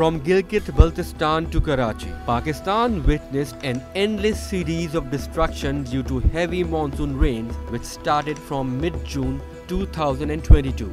From Gilgit-Baltistan to Karachi, Pakistan witnessed an endless series of destruction due to heavy monsoon rains which started from mid-June 2022.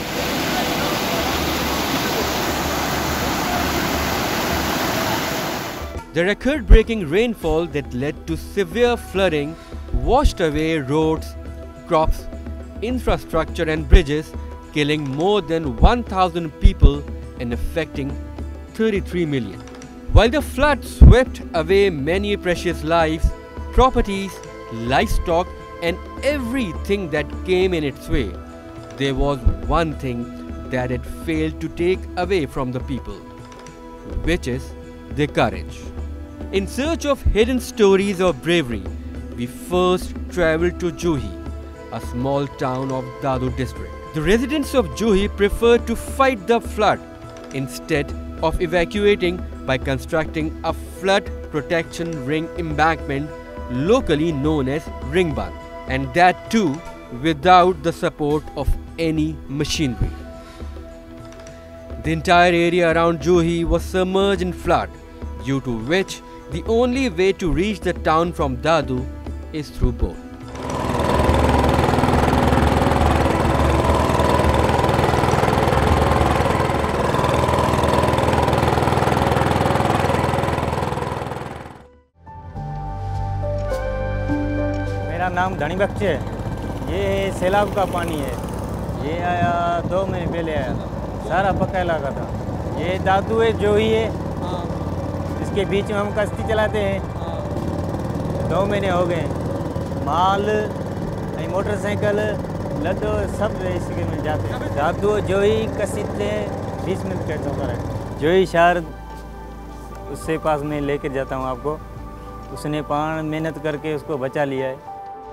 The record-breaking rainfall that led to severe flooding washed away roads, crops, infrastructure and bridges, killing more than 1,000 people and affecting 33 million. While the flood swept away many precious lives, properties, livestock and everything that came in its way, there was one thing that it failed to take away from the people, which is their courage. In search of hidden stories of bravery, we first traveled to Juhi, a small town of Dadu district. The residents of Juhi preferred to fight the flood instead of evacuating by constructing a flood protection ring embankment locally known as Ringband, and that too without the support of any machinery. The entire area around Juhi was submerged in flood, due to which the only way to reach the town from Dadu is through boat. मेरा नाम धनी बख्श है। ये सैलाब का पानी है। ये आया 2 महीने पहले आया था। सारा पक्का इलाका था। ये दादू है जो ही है, इसके बीच में हम कश्ती चलाते हैं। 2 महीने हो गए। माल मोटरसाइकिल लड्डू सब इसके मिल जाते हैं। दादू जो ही कश्ती 20 मिनट का सफर है। जो ही शहर उससे पास में लेकर जाता हूँ आपको। उसने प्राण मेहनत करके उसको बचा लिया है।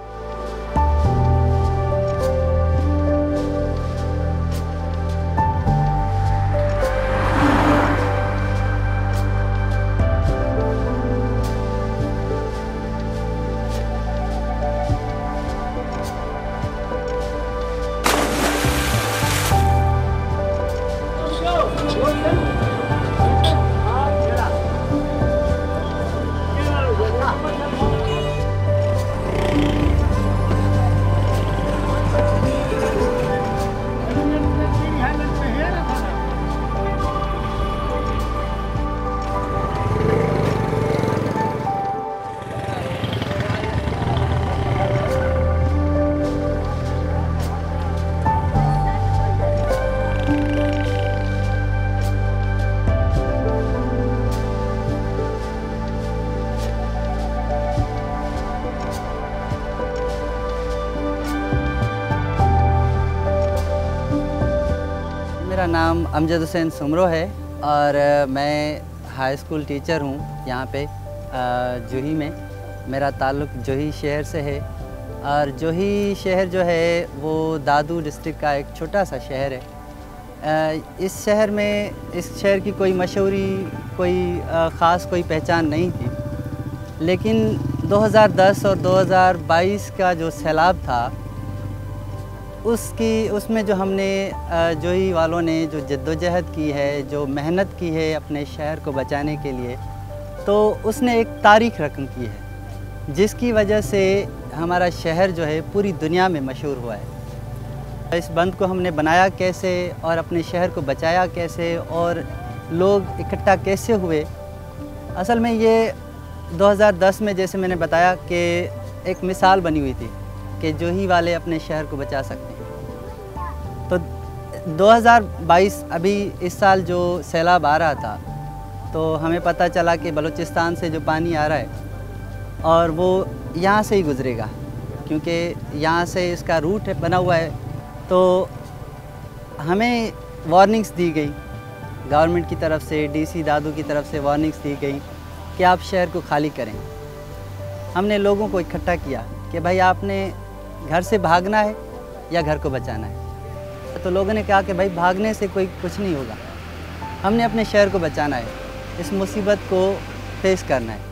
मेरा नाम अमजद हुसैन सुमरो है और मैं हाई स्कूल टीचर हूँ यहाँ पे जूही में। मेरा ताल्लुक़ जूही शहर से है और जूही शहर जो है वो दादू डिस्ट्रिक्ट का एक छोटा सा शहर है। इस शहर की कोई मशहूरी, कोई ख़ास कोई पहचान नहीं थी, लेकिन 2010 और 2022 का जो सैलाब था उसमें जो हमने जोही वालों ने जो जद्दोजहद की है, जो मेहनत की है अपने शहर को बचाने के लिए, तो उसने एक तारीख़ रकम की है जिसकी वजह से हमारा शहर जो है पूरी दुनिया में मशहूर हुआ है। इस बंद को हमने बनाया कैसे और अपने शहर को बचाया कैसे और लोग इकट्ठा कैसे हुए, असल में ये 2010 में जैसे मैंने बताया कि एक मिसाल बनी हुई थी कि जोही वाले अपने शहर को बचा सकते हैं। तो 2022 अभी इस साल जो सैलाब आ रहा था तो हमें पता चला कि बलूचिस्तान से जो पानी आ रहा है और वो यहाँ से ही गुज़रेगा, क्योंकि यहाँ से इसका रूट बना हुआ है। तो हमें वार्निंग्स दी गई गवर्नमेंट की तरफ से, डीसी दादू की तरफ से वार्निंग्स दी गई कि आप शहर को खाली करें। हमने लोगों को इकट्ठा किया कि भाई आपने घर से भागना है या घर को बचाना है। तो लोगों ने कहा कि भाई भागने से कुछ नहीं होगा, हमने अपने शहर को बचाना है, इस मुसीबत को फेस करना है।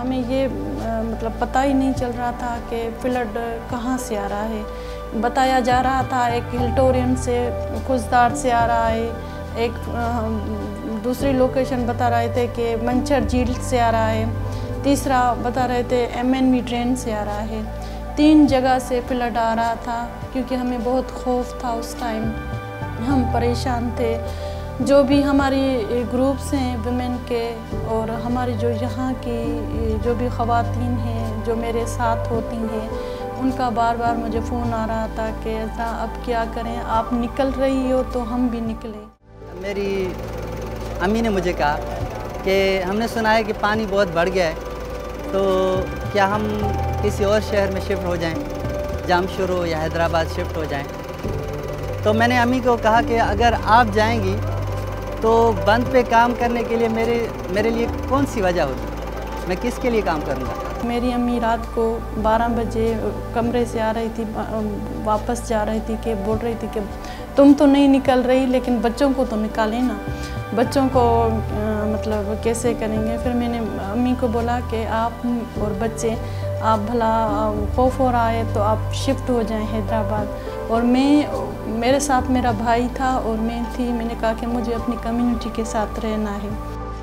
हमें ये मतलब पता ही नहीं चल रहा था कि फ्लड कहाँ से आ रहा है। बताया जा रहा था एक हिल्टोरियन से कुछदार से आ रहा है, एक दूसरी लोकेशन बता रहे थे कि मंचर झील से आ रहा है, तीसरा बता रहे थे MNV ड्रेन से आ रहा है। 3 जगह से फ्लड आ रहा था क्योंकि हमें बहुत खौफ था उस टाइम, हम परेशान थे। जो भी हमारी ग्रुप्स हैं वुमेन के और हमारी जो यहाँ की जो भी ख़वातीन हैं जो मेरे साथ होती हैं, उनका बार बार मुझे फ़ोन आ रहा था कि ऐसा अब क्या करें, आप निकल रही हो तो हम भी निकले। मेरी अम्मी ने मुझे कहा कि हमने सुना है कि पानी बहुत बढ़ गया है, तो क्या हम किसी और शहर में शिफ्ट हो जाएं, जामशोरो या हैदराबाद शिफ्ट हो जाएं। तो मैंने अम्मी को कहा कि अगर आप जाएंगी तो बंद पे काम करने के लिए मेरे लिए कौन सी वजह होगी, मैं किसके लिए काम करूँगा। मेरी अम्मी रात को 12 बजे कमरे से आ रही थी, वापस जा रही थी कि बोल रही थी कि तुम तो नहीं निकल रही लेकिन बच्चों को तो निकालें ना, बच्चों को मतलब कैसे करेंगे। फिर मैंने अम्मी को बोला कि आप और बच्चे आप भला खौफ हो रहा है तो आप शिफ्ट हो जाएं हैदराबाद। और मेरे साथ मेरा भाई था और मैं थी, मैंने कहा कि मुझे अपनी कम्युनिटी के साथ रहना है।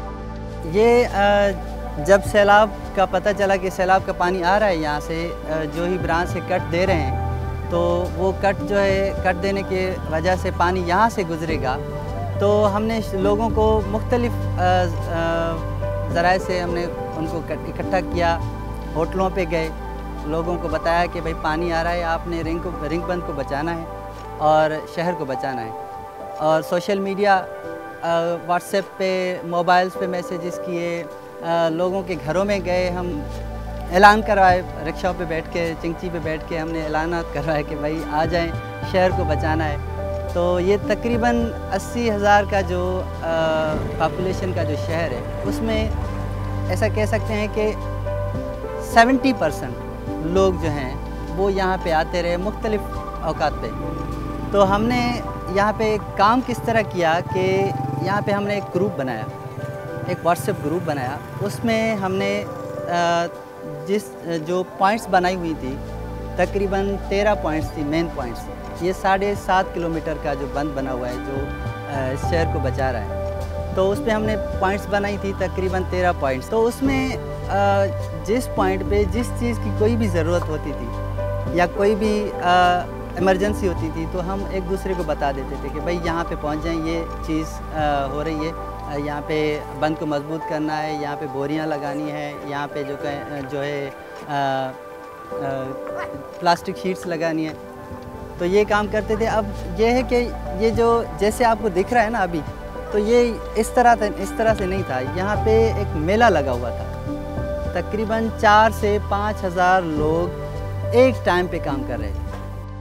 ये जब सैलाब का पता चला कि सैलाब का पानी आ रहा है यहाँ से, जो ही ब्रांच से कट दे रहे हैं, तो वो कट जो है कट देने के वजह से पानी यहाँ से गुजरेगा, तो हमने लोगों को मुख्तलिफ ज़राए से हमने उनको इकट्ठा किया, होटलों पे गए, लोगों को बताया कि भाई पानी आ रहा है, आपने रिंग बंद को बचाना है और शहर को बचाना है। और सोशल मीडिया व्हाट्सएप पे, मोबाइल्स पे मैसेजेस किए, लोगों के घरों में गए, हम ऐलान करवाए, रिक्शाओं पे बैठ के, चिंची पे बैठ के हमने ऐलान करवाए कि भाई आ जाएं, शहर को बचाना है। तो ये तकरीबन 80,000 का जो पॉपुलेशन का जो शहर है, उसमें ऐसा कह सकते हैं कि 70% लोग जो हैं वो यहाँ पे आते रहे मुख्तलिफ औकात पे। तो हमने यहाँ पे काम किस तरह किया कि यहाँ पे हमने एक ग्रुप बनाया, एक व्हाट्सएप ग्रुप बनाया। उसमें हमने जो पॉइंट्स बनाई हुई थी, तकरीबन 13 पॉइंट्स थी, मेन पॉइंट्स। ये 7.5 किलोमीटर का जो बंद बना हुआ है जो इस शहर को बचा रहा है, तो उस पर हमने पॉइंट्स बनाई थी तकरीबन 13 पॉइंट्स। तो उसमें जिस पॉइंट पे जिस चीज़ की कोई भी ज़रूरत होती थी या कोई भी इमरजेंसी होती थी, तो हम एक दूसरे को बता देते थे कि भाई यहाँ पे पहुँच जाएं, ये चीज़ हो रही है, यहाँ पे बंद को मजबूत करना है, यहाँ पे बोरियाँ लगानी है, यहाँ पे जो है प्लास्टिक शीट्स लगानी है। तो ये काम करते थे। अब ये है कि ये जो जैसे आपको दिख रहा है ना अभी, तो ये इस तरह से नहीं था। यहाँ पे एक मेला लगा हुआ था, तकरीबन 4 से 5 हज़ार लोग एक टाइम पे काम कर रहे थे।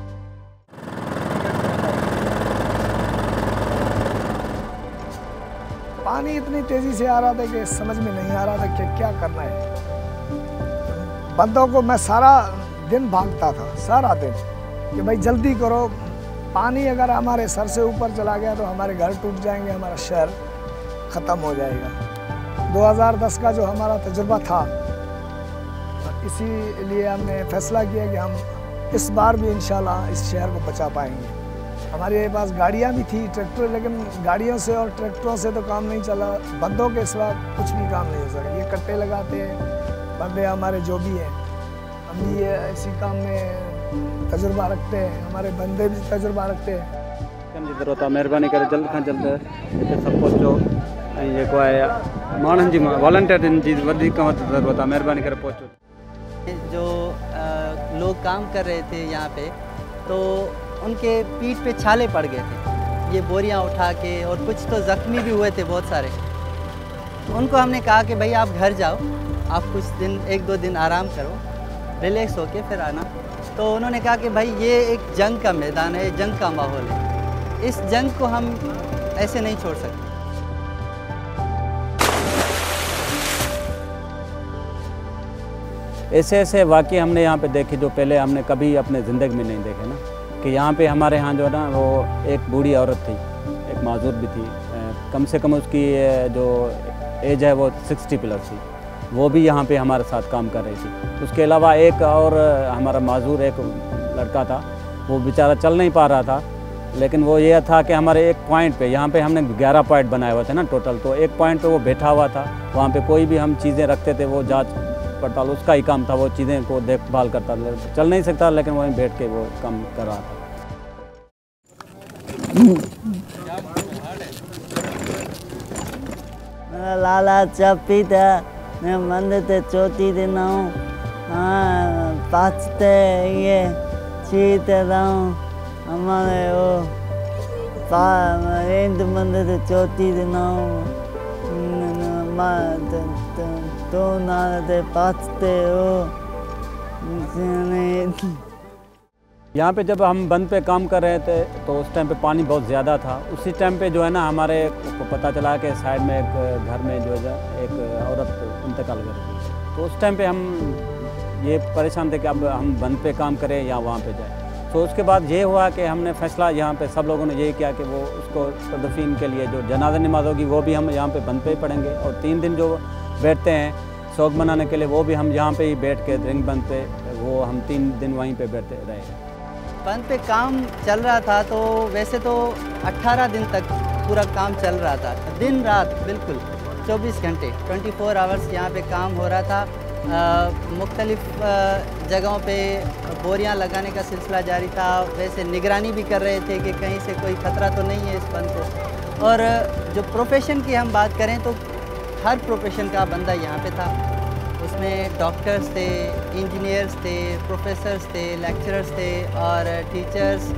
पानी इतनी तेज़ी से आ रहा था कि समझ में नहीं आ रहा था कि क्या करना है। बंदों को मैं सारा दिन भागता था, सारा दिन, कि भाई जल्दी करो, पानी अगर हमारे सर से ऊपर चला गया तो हमारे घर टूट जाएंगे, हमारा शहर ख़त्म हो जाएगा। 2010 का जो हमारा तजुर्बा था, इसीलिए हमने फैसला किया कि हम इस बार भी इंशाल्लाह इस शहर को बचा पाएंगे। हमारे पास गाड़ियाँ भी थी, ट्रैक्टर, लेकिन गाड़ियों से और ट्रैक्टरों से तो काम नहीं चला, बंदों के सिवा कुछ भी काम नहीं हो सका। ये कट्टे लगाते हैं बंदे हमारे जो भी हैं, हम भी ये इसी काम में तजुर्बा रखते हैं, हमारे बंदे भी तजुर्बा रखते हैं। कम जी ज़रूरत आहे, महिरबानी करे जल्द खां जल्द हिते सभु पहुचो ऐं जेको आहे माण्हुनि जी वॉलंटियरनि जी वधीक खां वधीक ज़रूरत आहे, महिरबानी करे पहुचो। जो लोग काम कर रहे थे यहाँ पे, तो उनके पीठ पे छाले पड़ गए थे, ये बोरियाँ उठा के, और कुछ तो ज़ख्मी भी हुए थे बहुत सारे। उनको हमने कहा कि भाई आप घर जाओ, आप कुछ दिन 1-2 दिन आराम करो, रिलैक्स होके फिर आना। तो उन्होंने कहा कि भाई ये एक जंग का मैदान है, जंग का माहौल है, इस जंग को हम ऐसे नहीं छोड़ सकते। ऐसे ऐसे वाक़ये हमने यहाँ पे देखे जो पहले हमने कभी अपने ज़िंदगी में नहीं देखे ना, कि यहाँ पे हमारे यहाँ जो है ना, वो एक बूढ़ी औरत थी, एक माजूर भी थी, कम से कम उसकी जो एज है वो 60 प्लस थी। वो भी यहाँ पे हमारे साथ काम कर रही थी। उसके अलावा एक और हमारा माजूर एक लड़का था, वो बेचारा चल नहीं पा रहा था, लेकिन वो ये था कि हमारे एक पॉइंट पे, यहाँ पे हमने 11 पॉइंट बनाए हुए थे ना टोटल, तो एक पॉइंट पे वो बैठा हुआ था। वहाँ पे कोई भी हम चीज़ें रखते थे, वो जांच पड़ताल उसका ही काम था, वो चीज़ें को देखभाल करता था। चल नहीं सकता, लेकिन वहीं बैठ के वो काम कर रहा था। लाला चपीता मैं मंदते चोती दिन पाचते ये चीते दाऊं हमारे वो इंद मंदते चोती दिन तो नाते पाचते हो। यहाँ पे जब हम बंद पे काम कर रहे थे तो उस टाइम पे पानी बहुत ज़्यादा था। उसी टाइम पे जो है ना, हमारे को पता चला कि साइड में एक घर में जो है एक औरत इंतकाल कर गई। तो उस टाइम पे हम ये परेशान थे कि अब हम बंद पे काम करें या वहाँ पे जाएं। तो उसके बाद ये हुआ कि हमने फैसला यहाँ पे सब लोगों ने यही किया कि वो उसको तदफीन के लिए जो जनाजा नमाज होगी वो भी हम यहाँ पे बंद पे ही पढ़ेंगे, और 3 दिन जो बैठते हैं शौक मनाने के लिए वो भी हम यहाँ पे ही बैठ के रिंग बंद पे वो हम 3 दिन वहीं पे बैठते रहे। बंद पे काम चल रहा था तो वैसे तो 18 दिन तक पूरा काम चल रहा था, दिन रात बिल्कुल 24 घंटे 24 आवर्स यहाँ पे काम हो रहा था। मुख्तलिफ जगहों पे बोरियां लगाने का सिलसिला जारी था। वैसे निगरानी भी कर रहे थे कि कहीं से कोई ख़तरा तो नहीं है इस बंद को। और जो प्रोफेशन की हम बात करें तो हर प्रोफेशन का बंदा यहाँ पे था। उसमें डॉक्टर्स थे, इंजीनियर्स थे, प्रोफेसर्स थे, लेक्चरर्स थे और टीचर्स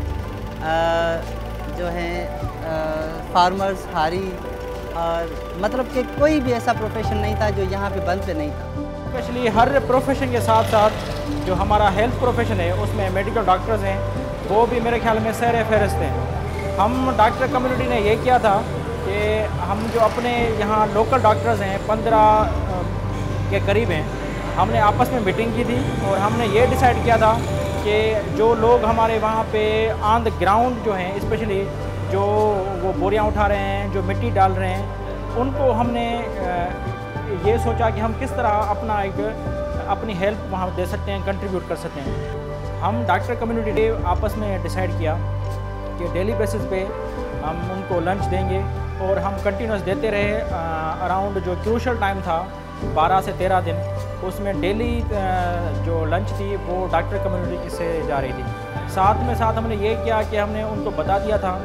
जो हैं फार्मर्स, हारी, और मतलब कि कोई भी ऐसा प्रोफेशन नहीं था जो यहाँ पे बंद पे नहीं था। स्पेशली हर प्रोफेशन के साथ साथ जो हमारा हेल्थ प्रोफेशन है उसमें मेडिकल डॉक्टर्स हैं, वो भी मेरे ख्याल में सर फहरिस्त हैं। हम डॉक्टर कम्युनिटी ने ये किया था कि हम जो अपने यहाँ लोकल डॉक्टर्स हैं 15 के करीब हैं, हमने आपस में मीटिंग की थी और हमने ये डिसाइड किया था कि जो लोग हमारे वहाँ पे ऑन द ग्राउंड जो हैं, स्पेशली जो वो बोरियाँ उठा रहे हैं, जो मिट्टी डाल रहे हैं, उनको हमने ये सोचा कि हम किस तरह अपनी हेल्प वहाँ दे सकते हैं, कंट्रीब्यूट कर सकते हैं। हम डॉक्टर कम्युनिटी डे आपस में डिसाइड किया कि डेली बेसिस पे हम उनको लंच देंगे और हम कंटिन्यूस देते रहे। अराउंड जो क्रूशल टाइम था 12 से 13 दिन, उसमें डेली जो लंच थी वो डॉक्टर कम्युनिटी से जा रही थी। साथ में साथ हमने ये किया कि हमने उनको बता दिया था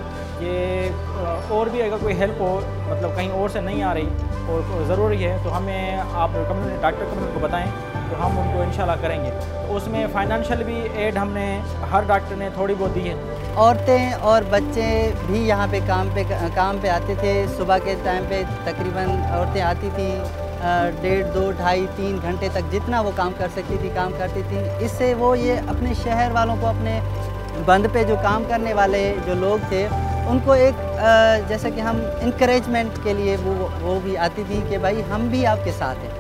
कि और भी अगर कोई हेल्प हो, मतलब कहीं और से नहीं आ रही और ज़रूरी है तो हमें आप कम्युनिटी डॉक्टर कम्युनिटी को बताएं तो हम उनको इंशाल्लाह करेंगे। तो उसमें फाइनेंशियल भी एड हमने हर डॉक्टर ने थोड़ी बहुत दी है। औरतें और बच्चे भी यहाँ पे काम पे आते थे। सुबह के टाइम पे तकरीबन औरतें आती थी 1.5, 2, 2.5, 3 घंटे तक जितना वो काम कर सकती थी काम करती थी। इससे वो ये अपने शहर वालों को, अपने बंद पे जो काम करने वाले जो लोग थे उनको एक जैसे कि हम इंकरेजमेंट के लिए वो भी आती थी कि भाई हम भी आपके साथ हैं।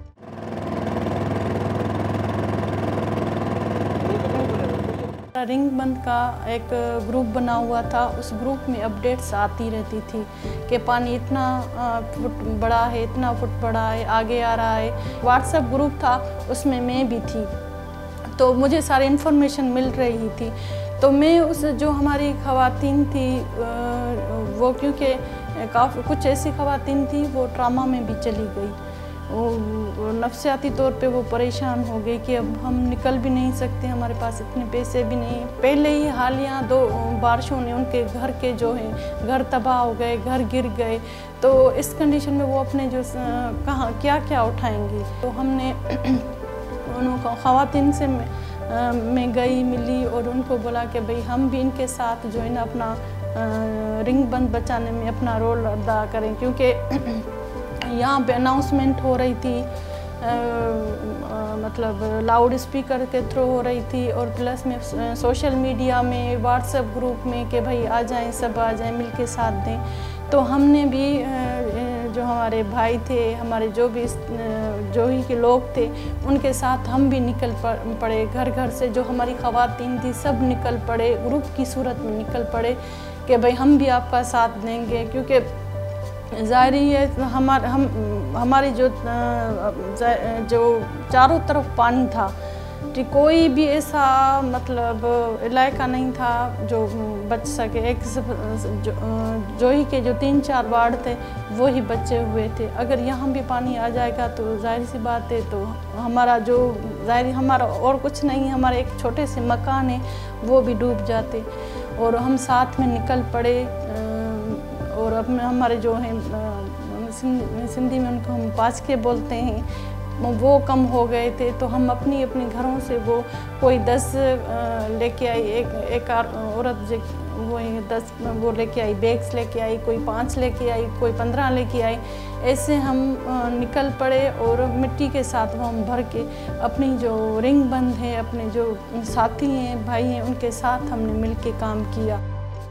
रिंग बंद का एक ग्रुप बना हुआ था, उस ग्रुप में अपडेट्स आती रहती थी कि पानी इतना फुट बड़ा है, इतना फुट बड़ा है, आगे आ रहा है। व्हाट्सएप ग्रुप था, उसमें मैं भी थी, तो मुझे सारी इन्फॉर्मेशन मिल रही थी। तो मैं उस जो हमारी ख़वातीन थी वो, क्योंकि काफ़ी कुछ ऐसी ख़वातीन थी वो ट्रामा में भी चली गई, वो नफ्सियाती तौर पे वो परेशान हो गई कि अब हम निकल भी नहीं सकते, हमारे पास इतने पैसे भी नहीं। पहले ही हालिया 2 बारिशों ने उनके घर के जो हैं घर तबाह हो गए, घर गिर गए। तो इस कंडीशन में वो अपने जो कहाँ क्या क्या उठाएंगी। तो हमने उनको ख़वातीन से मैं गई, मिली और उनको बोला कि भाई हम भी इनके साथ जो है ना अपना रिंग बंद बचाने में अपना रोल अदा करें, क्योंकि यहाँ पे अनाउंसमेंट हो रही थी, मतलब लाउड स्पीकर के थ्रू हो रही थी और प्लस में सोशल मीडिया में, व्हाट्सएप ग्रुप में कि भाई आ जाएं, सब आ जाएं, मिल के साथ दें। तो हमने भी जो हमारे भाई थे, हमारे जो भी जोही के लोग थे, उनके साथ हम भी निकल पड़े। घर घर से जो हमारी ख़वातीन थी सब निकल पड़े, ग्रुप की सूरत में निकल पड़े कि भाई हम भी आपका साथ देंगे, क्योंकि जारी है हमारी जो चारों तरफ पानी था, कोई भी ऐसा मतलब इलाका नहीं था जो बच सके। एक जो ही के जो 3-4 वार्ड थे वो ही बचे हुए थे। अगर यहाँ भी पानी आ जाएगा तो जाहिर सी बात है तो हमारा और कुछ नहीं, हमारे एक छोटे से मकान है वो भी डूब जाते। और हम साथ में निकल पड़े और अपने हमारे जो हैं सिंधी में उनको हम पाचके बोलते हैं, वो कम हो गए थे। तो हम अपनी घरों से वो कोई 10 लेके आई, एक औरत वो 10 वो लेके आई, बैग्स लेके आई, कोई 5 लेके आई, कोई 15 लेके आई। ऐसे हम निकल पड़े और मिट्टी के साथ वो हम भर के अपनी जो रिंग बंद है, अपने जो साथी हैं, भाई हैं, उनके साथ हमने मिल के काम किया।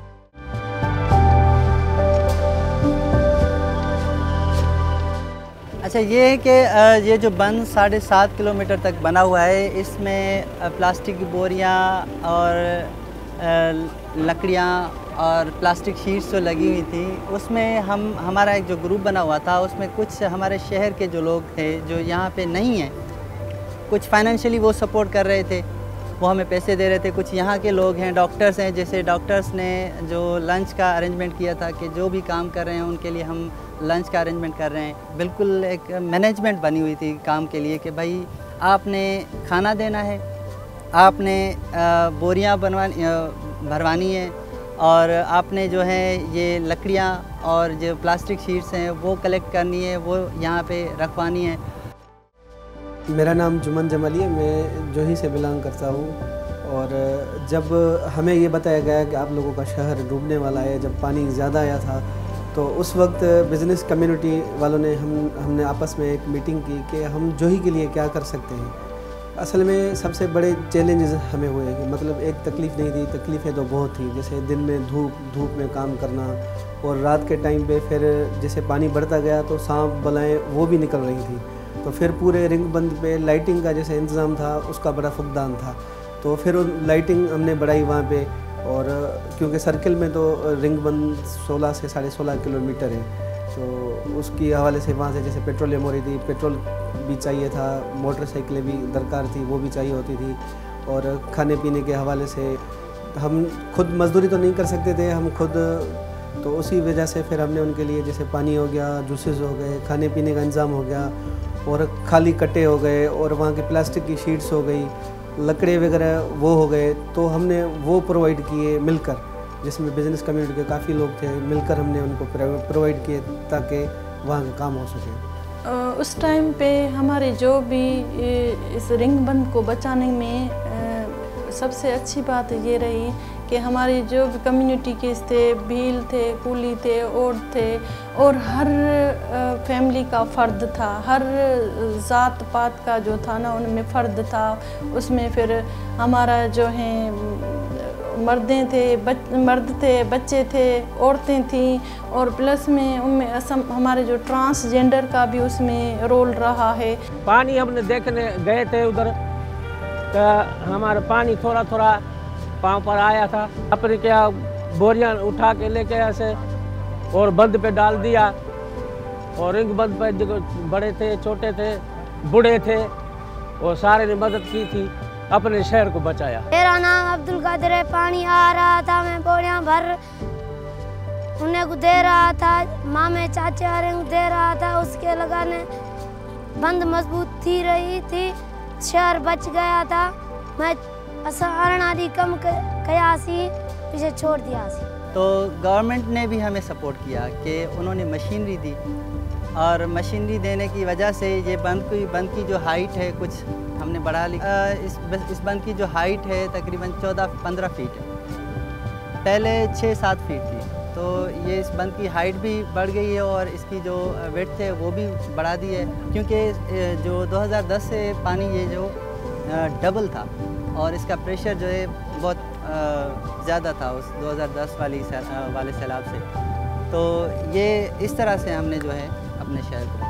अच्छा, ये है कि ये जो बंद 7.5 किलोमीटर तक बना हुआ है, इसमें प्लास्टिक की बोरियां और लकड़ियां और प्लास्टिक शीट्स जो लगी हुई थी, उसमें हमारा एक जो ग्रुप बना हुआ था, उसमें कुछ हमारे शहर के जो लोग थे जो यहाँ पे नहीं हैं, कुछ फाइनेंशियली वो सपोर्ट कर रहे थे, वो हमें पैसे दे रहे थे। कुछ यहाँ के लोग हैं, डॉक्टर्स हैं, जैसे डॉक्टर्स ने जो लंच का अरेंजमेंट किया था कि जो भी काम कर रहे हैं उनके लिए हम लंच का अरेंजमेंट कर रहे हैं। बिल्कुल एक मैनेजमेंट बनी हुई थी काम के लिए कि भाई आपने खाना देना है, आपने बोरियां भरवानी है और आपने जो है ये लकड़ियां और जो प्लास्टिक शीट्स हैं वो कलेक्ट करनी है, वो यहाँ पे रखवानी है। मेरा नाम जुमन जमाली है, मैं जोही से बिलोंग करता हूँ। और जब हमें ये बताया गया कि आप लोगों का शहर डूबने वाला है, जब पानी ज़्यादा आया था, तो उस वक्त बिज़नेस कम्युनिटी वालों ने हमने आपस में एक मीटिंग की कि हम जोही के लिए क्या कर सकते हैं। असल में सबसे बड़े चैलेंजेस हमें हुए कि मतलब एक तकलीफ़ नहीं थी, तकलीफ़ें तो बहुत थी। जैसे दिन में धूप में काम करना और रात के टाइम पे फिर जैसे पानी बढ़ता गया तो सांप बलाएँ वो भी निकल रही थी। तो फिर पूरे रिंग बंद पे लाइटिंग का जैसे इंतज़ाम था उसका बड़ा फुकदान था। तो फिर लाइटिंग हमने बढ़ाई वहाँ पे, और क्योंकि सर्किल में तो रिंग बंद 16 से 16.5 किलोमीटर है, तो उसकी हवाले से वहाँ से जैसे पेट्रोलियम हो रही थी, पेट्रोल भी चाहिए था, मोटरसाइकिलें भी दरकार थी, वो भी चाहिए होती थी। और खाने पीने के हवाले से हम खुद मजदूरी तो नहीं कर सकते थे हम खुद, तो उसी वजह से फिर हमने उनके लिए जैसे पानी हो गया, जूसेस हो गए, खाने पीने का इंतज़ाम हो गया, और खाली कट्टे हो गए, और वहाँ की प्लास्टिक की शीट्स हो गई, लकड़े वगैरह वो हो गए। तो हमने वो प्रोवाइड किए मिलकर, जिसमें बिज़नेस कम्युनिटी के काफ़ी लोग थे, मिलकर हमने उनको प्रोवाइड किए ताकि वहाँ का काम हो सके। उस टाइम पे हमारे जो भी इस रिंग बंद को बचाने में सबसे अच्छी बात ये रही कि हमारी जो भी कम्युनिटी के थे, भील थे, कुली थे, औरत थे, और हर फैमिली का फ़र्द था, हर ज़ात पात का जो था ना उनमें फ़र्द था। उसमें फिर हमारा जो है मर्द थे, बच्चे थे, औरतें थीं, और प्लस में उनमें हमारे जो ट्रांसजेंडर का भी उसमें रोल रहा है। पानी हमने देखने गए थे उधर, तो हमारा पानी थोड़ा थोड़ा पाँव पर आया था। अपने क्या बोरियां उठा के लेके ऐसे और बंद पे डाल दिया, और रिंग बंद पे जो बड़े थे, छोटे थे, बूढ़े थे, और सारे ने मदद की थी, अपने शहर को बचाया। मेरा नाम अब्दुल कादिर है। पानी आ रहा था, मैं बोरियां भर उन्हें को दे रहा था, मामे चाचे वाले को दे रहा था। उसके लगाने बंद मजबूत थी रही थी, शहर बच गया था। मैं आदि कम कयासी पीछे छोड़ दिया। तो गवर्नमेंट ने भी हमें सपोर्ट किया कि उन्होंने मशीनरी दी, और मशीनरी देने की वजह से ये बंद की जो हाइट है कुछ हमने बढ़ा ली। इस बंद की जो हाइट है तकरीबन 14-15 फीट है, पहले 6-7 फीट थी। तो ये इस बंद की हाइट भी बढ़ गई है, और इसकी जो विड्थ है वो भी बढ़ा दी है, क्योंकि जो 2010 से पानी ये जो डबल था, और इसका प्रेशर जो है बहुत ज़्यादा था उस 2010 वाले सैलाब से। तो ये इस तरह से हमने जो है अपने शहर को